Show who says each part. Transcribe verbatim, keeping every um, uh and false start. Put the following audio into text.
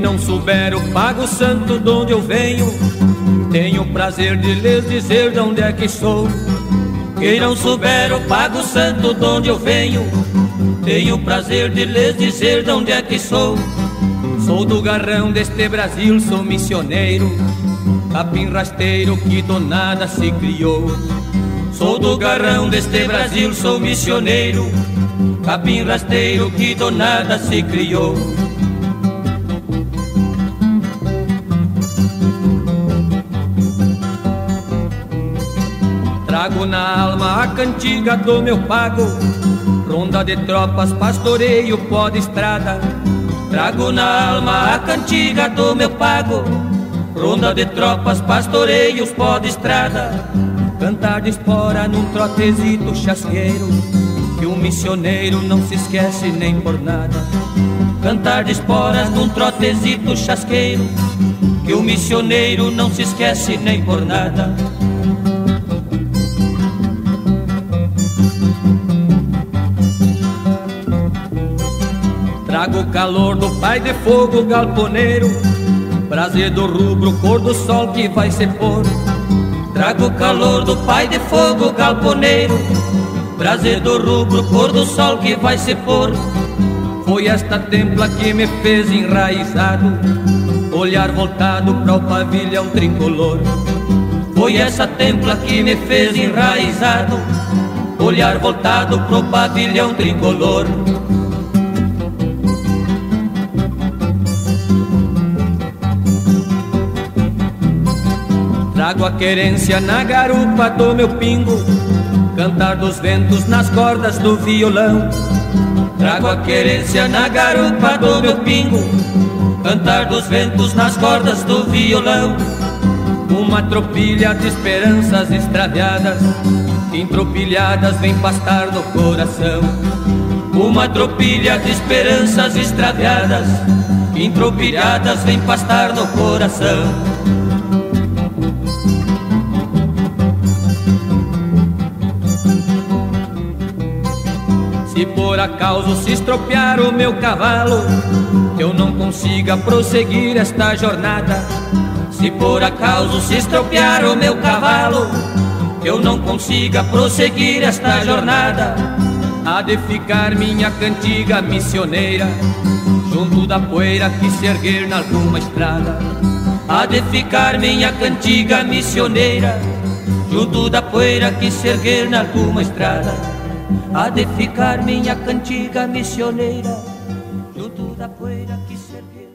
Speaker 1: não souber o Pago Santo de onde eu venho, tenho o prazer de lhes dizer de onde é que sou. Quem não souber o Pago Santo de onde eu venho, tenho o prazer de lhes dizer de onde é que sou. Sou do garrão deste Brasil, sou missioneiro, capim rasteiro que do nada se criou. Sou do garrão deste Brasil, sou missioneiro, capim rasteiro que do nada se criou. Trago na alma a cantiga do meu pago, ronda de tropas, pastoreio, pó de estrada. Trago na alma a cantiga do meu pago, ronda de tropas, pastoreios, pó de estrada. Cantar de espora num trotezito chasqueiro, que um missioneiro não se esquece nem por nada. Cantar de esporas num trotezito chasqueiro, que um missioneiro não se esquece nem por nada. Trago o calor do pai de fogo galponeiro, prazer do rubro, cor do sol que vai se pôr. Trago o calor do pai de fogo galponeiro, prazer do rubro, cor do sol que vai se pôr. Foi esta templa que me fez enraizado, olhar voltado para o pavilhão tricolor. Foi essa templa que me fez enraizado, olhar voltado para o pavilhão tricolor. Trago a querência na garupa do meu pingo, cantar dos ventos nas cordas do violão. Trago a querência na garupa do meu pingo, cantar dos ventos nas cordas do violão. Uma tropilha de esperanças extraviadas, entropilhadas vem pastar no coração. Uma tropilha de esperanças extraviadas, entropilhadas vem pastar no coração. Se por acaso se estropiar o meu cavalo, que eu não consiga prosseguir esta jornada. Se por acaso se estropiar o meu cavalo, que eu não consiga prosseguir esta jornada, há de ficar minha cantiga missioneira, junto da poeira que se erguer na alguma estrada. Há de ficar minha cantiga missioneira, junto da poeira que se erguer na alguma estrada. Há de ficar minha cantiga missioneira, junto da poeira que se erguer.